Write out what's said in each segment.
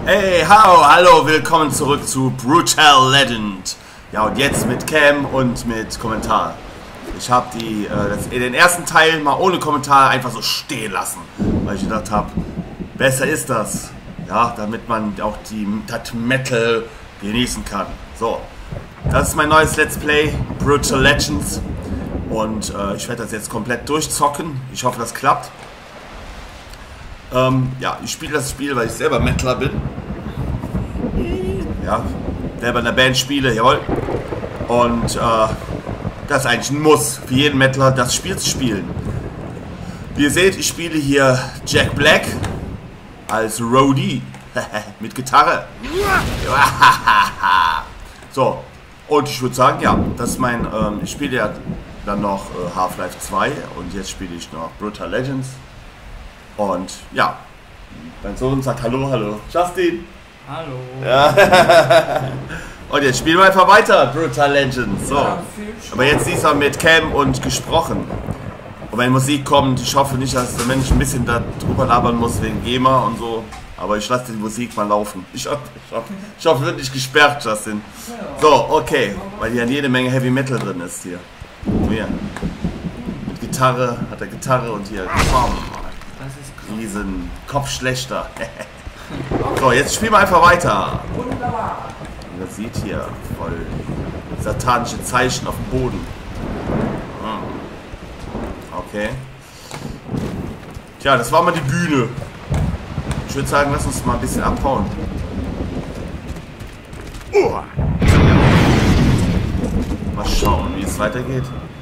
Hey, hallo, willkommen zurück zu Brutal Legend. Ja, und jetzt mit Cam und mit Kommentar. Ich habe den ersten Teil mal ohne Kommentar einfach so stehen lassen, weil ich gedacht habe, besser ist das. Ja, damit man auch das Metal genießen kann. So, das ist mein neues Let's Play, Brutal Legends. Und ich werde das jetzt komplett durchzocken. Ich hoffe, das klappt. Ja, ich spiele das Spiel, weil ich selber Metaler bin. Ja, selber in der Band spiele, jawohl. Und das ist eigentlich ein Muss für jeden Metaler, das Spiel zu spielen. Wie ihr seht, ich spiele hier Jack Black als Roadie mit Gitarre. So, und ich würde sagen, ja, das ist mein, ich spiele ja dann noch Half-Life 2 und jetzt spiele ich noch Brutal Legends. Und ja, mein Sohn sagt hallo, Justin. Hallo. Ja. Und jetzt spielen wir einfach weiter, Brutal Legends. So. Ja, aber jetzt diesmal mit Cam und gesprochen. Und wenn Musik kommt, ich hoffe nicht, dass der Mensch ein bisschen darüber labern muss wegen GEMA und so. Aber ich lasse die Musik mal laufen. Ich hoffe, wird nicht gesperrt, Justin. So, okay. Weil hier jede Menge Heavy Metal drin ist hier. Hier. Mit Gitarre, hat er Gitarre und hier. Riesen Kopfschlechter. So, jetzt spielen wir einfach weiter. Wunderbar. Und man sieht hier voll satanische Zeichen auf dem Boden. Okay. Tja, das war mal die Bühne. Ich würde sagen, lass uns mal ein bisschen abhauen. Mal schauen, wie es weitergeht.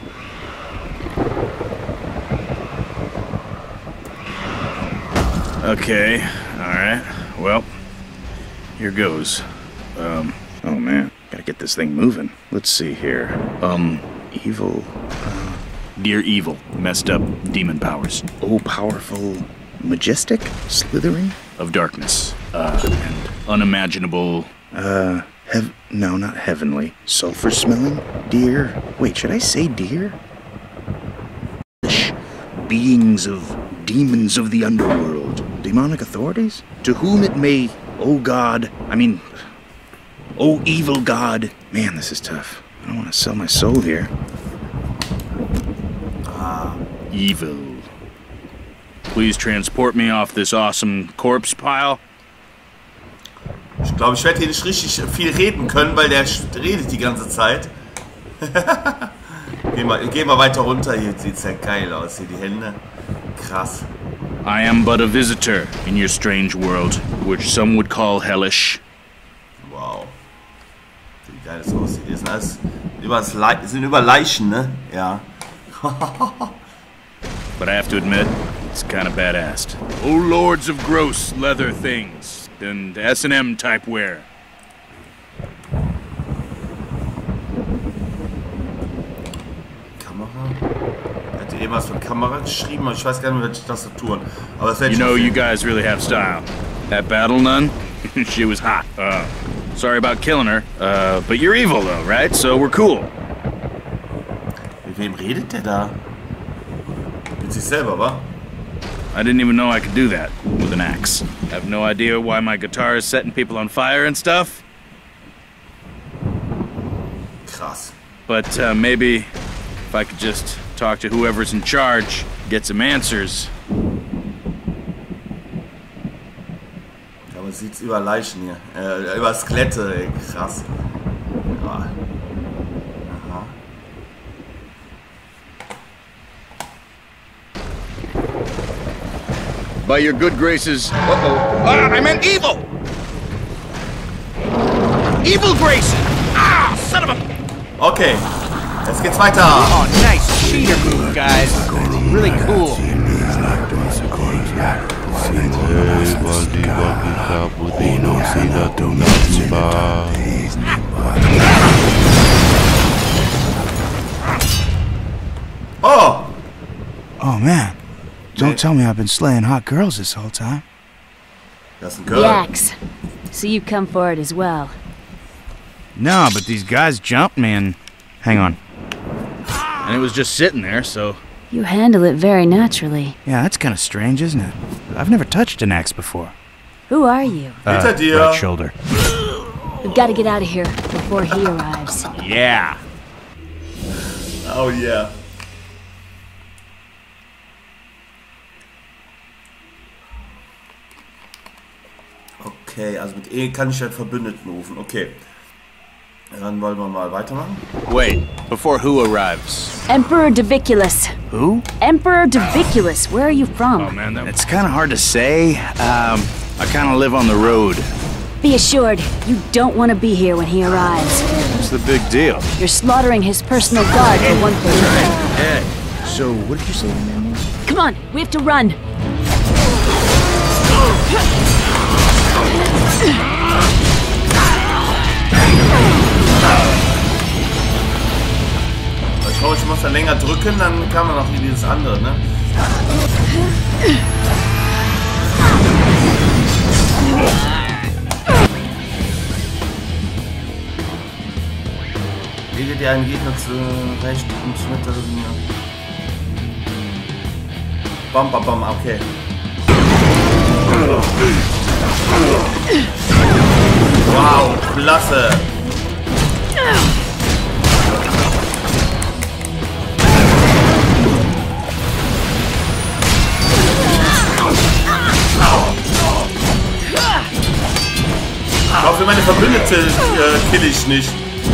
Okay, alright, well, here goes. Oh man, gotta get this thing moving. Let's see here. Evil, Dear Evil, messed up demon powers. Oh, powerful, majestic, slithering? Of darkness, and unimaginable, no, not heavenly. Sulfur smelling? Dear, wait, should I say dear? Beings of demons of the underworld. Demonic authorities? To whom it may, oh God, oh evil God. Man, this is tough. I don't want to sell my soul here. Evil. Please transport me off this awesome corpse pile. Ich glaube, ich werde hier nicht richtig viel reden können, weil der redet die ganze Zeit. Geh mal weiter runter, hier sieht es ja geil aus, hier die Hände. Krass. I am but a visitor in your strange world, which some would call hellish. Wow. Wie geil das aussieht. Die sind alles über Leichen, ne? Ja. But I have to admit, it's kind of badass. Oh lords of gross leather things and S&M type wear. Was von Kamera geschrieben, ich weiß gar nicht mehr, welche Tastaturen. Aber das you know, you guys really have style. That battle nun, she was hot. Sorry about killing her, but you're evil though, right? So we're cool. Mit wem redet der da? Mit sich selber, wa? I didn't even know I could do that with an axe. Have no idea why my guitar is setting people on fire and stuff. Krass. But maybe if I could just talk to whoever's in charge, get some answers. Ja, man sieht's über Leichen hier. Über Skelette, ey. Krass. Ja. Aha. By your good graces. Uh-oh. I meant evil! Evil graces! Ah, son of a... Okay. Jetzt geht's weiter. Oh, nice cheater move, guys. Really cool. Oh! Oh, man. Don't tell me I've been slaying hot girls this whole time. That's good. The axe. So you come for it as well. No, but these guys jumped me and... Hang on. And it was just sitting there, so... You handle it very naturally. Yeah, that's kind of strange, isn't it? I've never touched an axe before. Who are you? Hinter dir. Right shoulder. We've got to get out of here before he arrives. Yeah. Oh yeah. Okay, also mit E kann ich halt Verbündeten rufen. Okay. Dann wollen wir mal weitermachen. Wait, before who arrives? Emperor Daviculus. Who? Emperor Daviculus, where are you from? Oh man, it's kind of hard to say. I kind of live on the road. Be assured, you don't want to be here when he arrives. What's the big deal? You're slaughtering his personal guard for one thing. Hey, so what did you say your name was? Come on, we have to run. Ich glaube, ich muss da länger drücken, dann kann man noch wie dieses andere, ne? Lege dir einen Gegner zu rechts und schmettert ihn. Bam, bam, bam, okay. Wow, klasse! Ich hoffe, meine Verbündete kill ich nicht.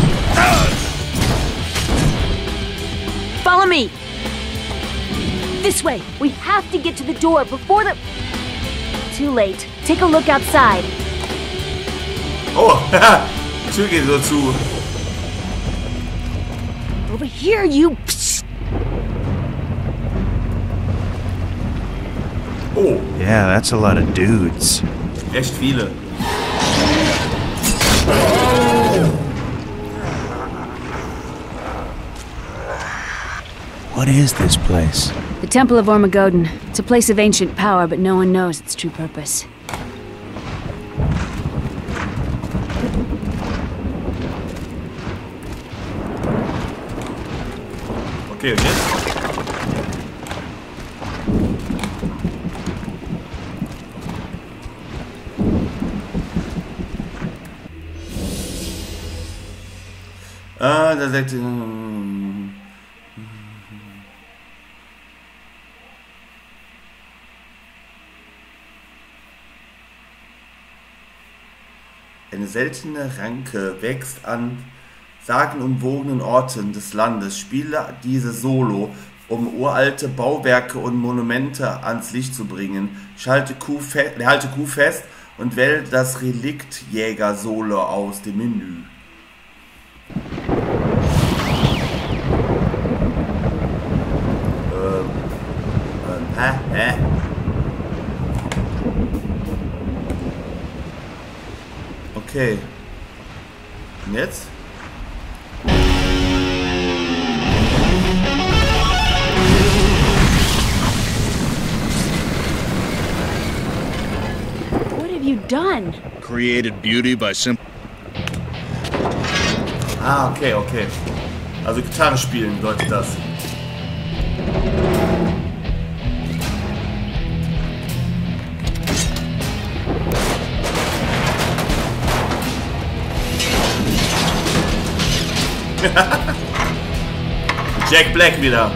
Follow me. This way. We have to get to the door before the... Too late. Take a look outside. Oh, Tür geht so zu. Over here, you... Oh, Yeah, that's a lot of dudes. echt viele. What is this place? The Temple of Ormagodon. It's a place of ancient power, but no one knows its true purpose. Okay, und jetzt? Da sagt eine seltene Ranke wächst an sagenumwogenen Orten des Landes. Spiele diese Solo, um uralte Bauwerke und Monumente ans Licht zu bringen. Halte Q fest und wähle das Relikt Jäger Solo aus dem Menü. Hä? Okay. Und jetzt? What have you done? Created beauty by simple. Ah, okay. Also Gitarre spielen bedeutet das. Jack Black wieder.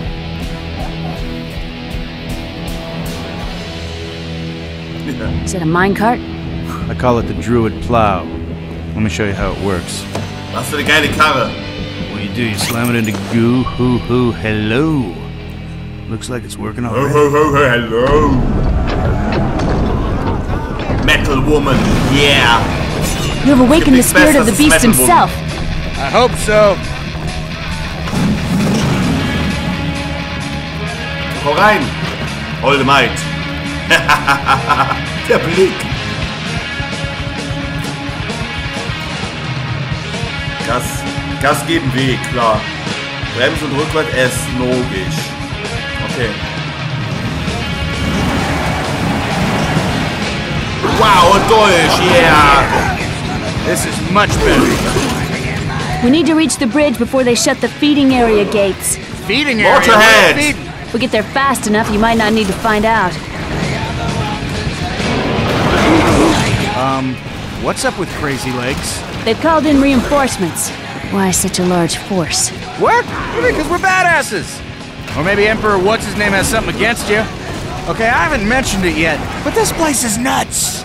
Is it a minecart? I call it the Druid Plow. Let me show you how it works. Was für eine geile Karre. What do? You slam it into goo, hoo, hoo, hello. Looks like it's working already. Hello. Metal Woman, yeah. You have awakened the spirit of the beast himself. I hope so. Hau rein, holde Maid. Der Blick. Gas geben weh, klar. Bremse und rückwärts ist logisch. Okay. Wow, und durch, yeah. This is much better. We need to reach the bridge before they shut the feeding area gates. Feeding area. Motorhead. Feeding. If we get there fast enough, you might not need to find out. What's up with Crazy Legs? They've called in reinforcements. Why such a large force? What? Because we're badasses. Or maybe Emperor What's-His-Name has something against you. Okay, I haven't mentioned it yet, but this place is nuts.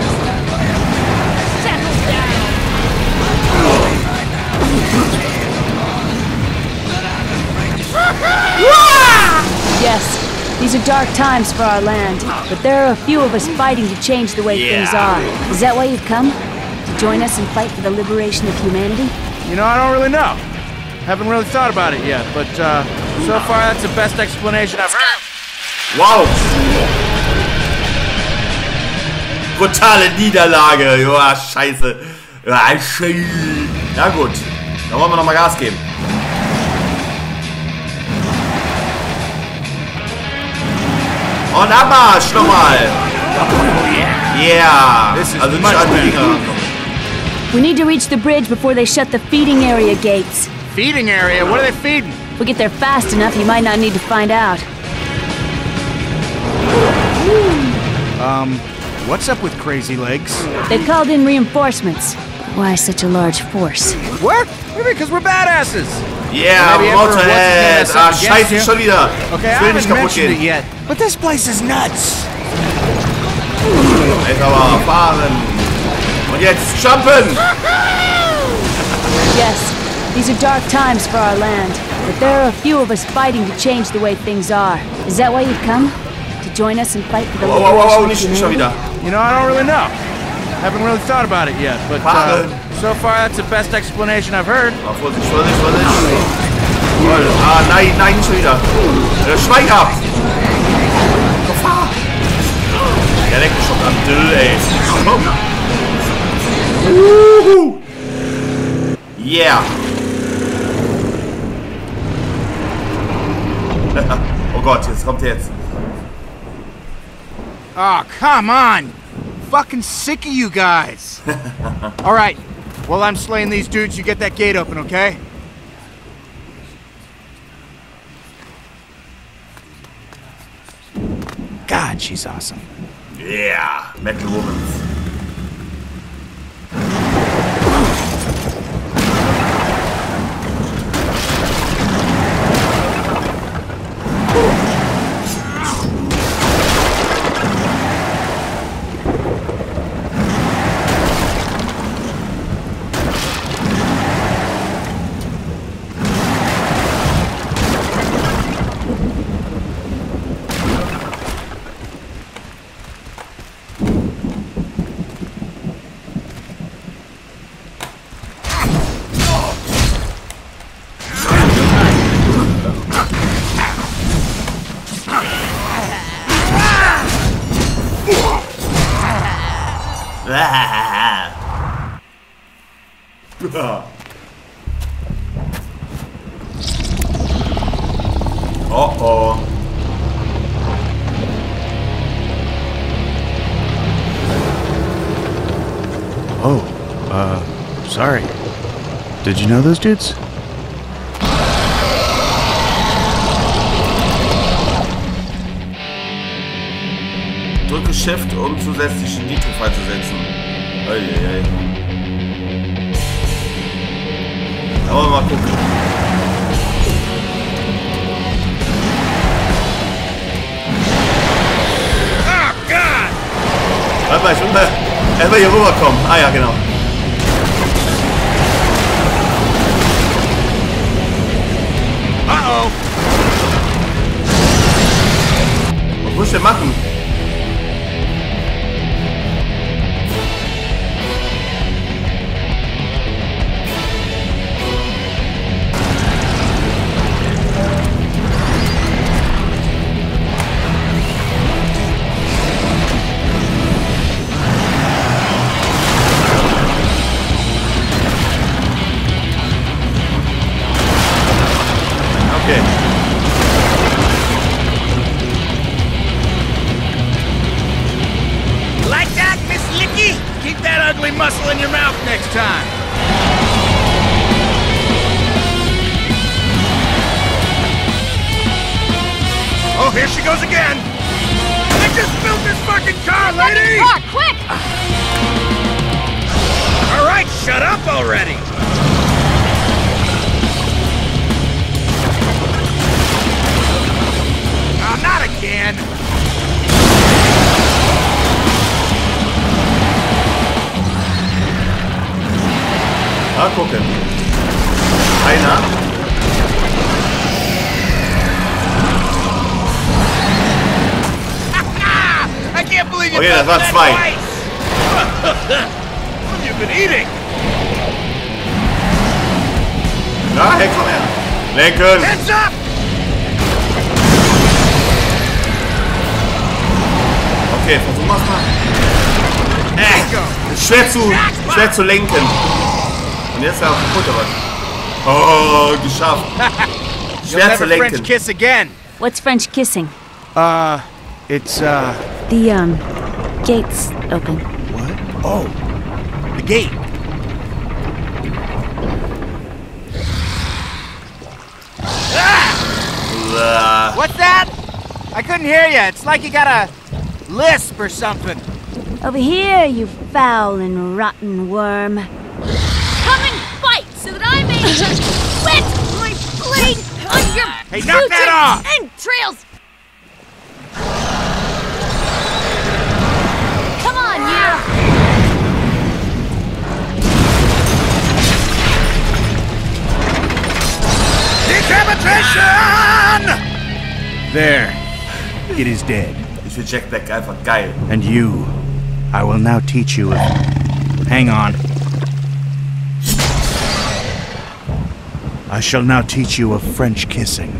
Yes, these are dark times for our land, but there are a few of us fighting to change the way things are. Is that why you've come? To join us and fight for the liberation of humanity? You know, I don't really know. Haven't really thought about it yet, but so far that's the best explanation I've heard. Wow! Brutale Niederlage! Joa, scheiße! Ja gut, dann wollen wir nochmal Gas geben. Und Abmarsch nochmal! Yeah! Also nicht an die Dinger. We need to reach the bridge before they shut the feeding area gates. Feeding area? What are they feeding? If we get there fast enough, you might not need to find out. What's up with Crazy Legs? They've called in reinforcements. Why such a large force? What? Because we're badasses. Yeah, Maybe Emperor Motorhead! What's-His-Name Ah, has something scheiße, against schon wieder! Okay, Ich I will nicht haven't kaputt mentioned it gehen. yet, but this place is nuts. Jetzt aber fahren! Und jetzt jumpen! Yes, these are dark times for our land, but there are a few of us fighting to change the way things are. Is that why you've come? To join us and fight for the liberation of nicht schon humanity? wieder. You know, I don't really know. Haven't really thought about it yet, but so far that's the best explanation I've heard. Ah, Vorsicht, Vorsicht, Vorsicht. Jawohl. Ah, nein, nein, nicht schon wieder. Schweig ab! Gefahr! Der leckt mich schon am Dill, ey. Yeah! Oh Gott, jetzt kommt er jetzt. Oh, come on! Fucking sick of you guys! Alright, while I'm slaying these dudes, you get that gate open, okay? God, she's awesome. Yeah! Metal Woman. Uh-oh. Oh, sorry. Did you know those dudes? Drücke Shift, um zusätzliche Nitro freizusetzen. Eieiei. Da wollen wir mal gucken. Oh, God! Warte mal, ich will mal erstmal hier rüberkommen. Ah ja, genau. Uh-oh! Was muss ich denn machen? Okay. Like that, Miss Licky? Keep that ugly muscle in your mouth next time. Oh, here she goes again. I just built this fucking car, lady! Quick! shut up already? Oh, not again! Mal gucken. Einer. I can't believe you Okay, done das waren that zwei. twice! What have you been eating? Na, hey, komm her. Lenken. Heads up! Okay, versuchen wir es mal. Ist schwer zu lenken. Und jetzt ist er auch kaputt, aber. Oh, geschafft. You'll Schwer zu never French lenken. kiss again. What's French kissing? It's, The, gate's open. What? Oh, the gate. What's that? I couldn't hear you. It's like you got a lisp or something. Over here, you foul and rotten worm. Come and fight so that I may wet my blade on your Hey, knock that off! entrails! Come on, you! Decapitation! There. It is dead. Ich finde Jack Black einfach geil. And you, I will now teach you. Hang on. I shall now teach you of French kissing.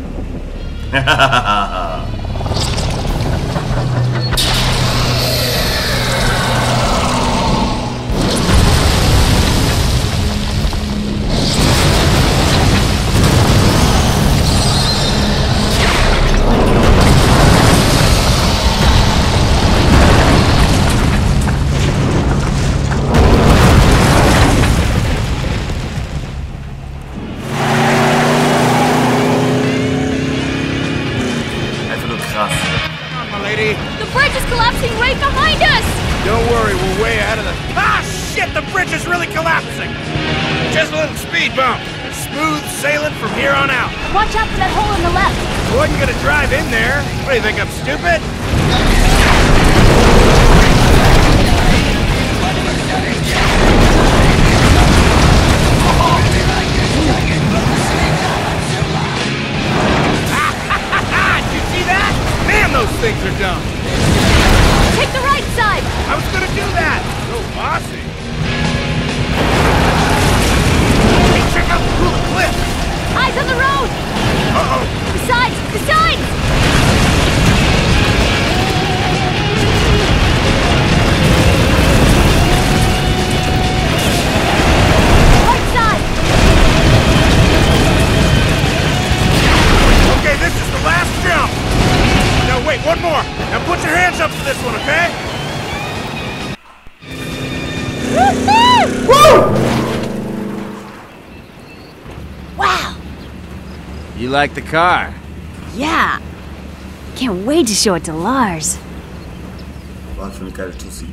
Einfach nur krass. Come on, my lady. The bridge is collapsing right behind us! Don't worry, we're way ahead of the... Ah, shit! The bridge is really collapsing! Just a little speed bump. Smooth sailing from here on out. Watch out for that hole on the left. I wasn't gonna drive in there. What do you think, I'm stupid? Did you see that? Man, those things are dumb. Take the right side! I was gonna do that. So bossy. Hey, check out through the cliff. Eyes on the road! Uh-oh. The sides! The sides! Right side! Okay, this is the last jump. No, wait, one more. Now put your hands up for this one, okay? Wow! You like the car? Yeah. Can't wait to show it to Lars. Was für eine geile Tussi.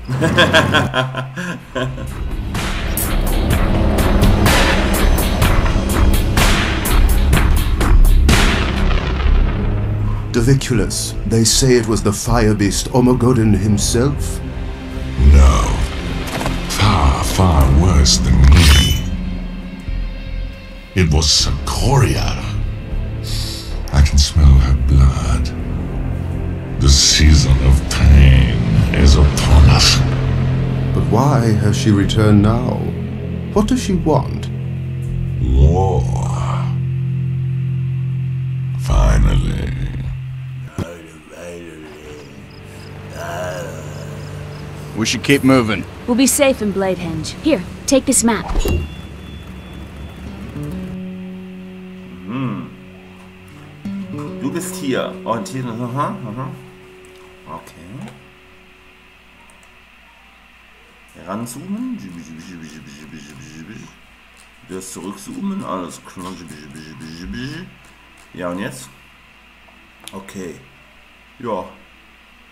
Doviculus, they say it was the fire beast Omogodon himself? No. Far, far worse than me. It was Sakoria. I can smell her blood. The season of pain is upon us. But why has she returned now? What does she want? War. Finally. We should keep moving. We'll be safe in Bladehenge. Here, take this map. Du bist hier. Orientieren. Okay. Heranzoomen. Du wirst zurückzoomen. Alles klar. Ja, und jetzt? Okay. Ja.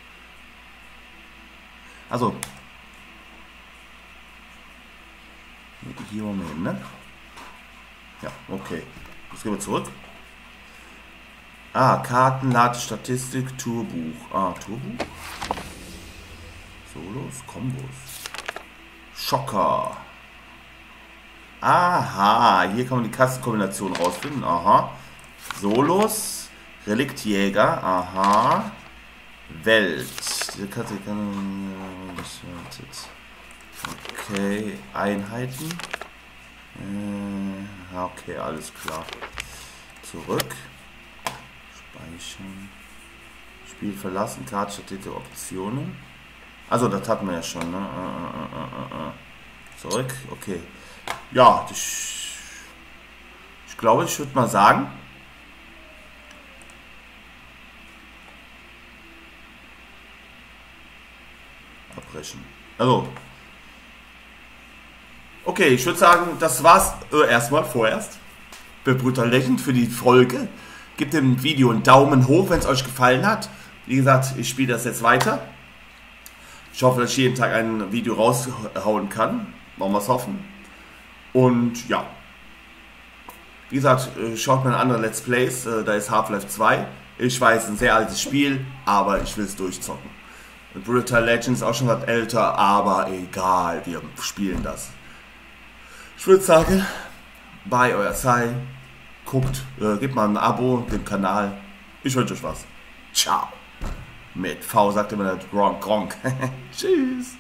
Also. Hier wollen wir hin, ne? Ja, okay. Jetzt gehen wir zurück. Ah, Karten, Ladestatistik, Tourbuch. Ah, Tourbuch. Solos, Kombos. Schocker. Aha, hier kann man die Kastenkombination rausfinden. Aha. Solos, Reliktjäger. Aha. Welt. Diese Karte kann... Okay, Einheiten. Okay, alles klar. Zurück. Speichern. Spiel verlassen. Karte statierte Optionen. Also, das hatten wir ja schon, ne? Zurück. Okay. Ja, ich glaube, ich würde mal sagen, abbrechen. Also, okay, ich würde sagen, das war's erstmal vorerst bei Brutal Legend für die Folge. Gebt dem Video einen Daumen hoch, wenn es euch gefallen hat. Wie gesagt, ich spiele das jetzt weiter. Ich hoffe, dass ich jeden Tag ein Video raushauen kann. Wollen wir es hoffen. Und ja, wie gesagt, schaut mal in andere Let's Plays. Da ist Half-Life 2. Ich weiß, ein sehr altes Spiel, aber ich will es durchzocken. Brutal Legend ist auch schon was älter, aber egal, wir spielen das. Ich würde sagen, bye, euer Sai. Guckt, gebt mal ein Abo dem Kanal. Ich wünsche euch was. Ciao. Mit V sagt immer der Gronk. Tschüss.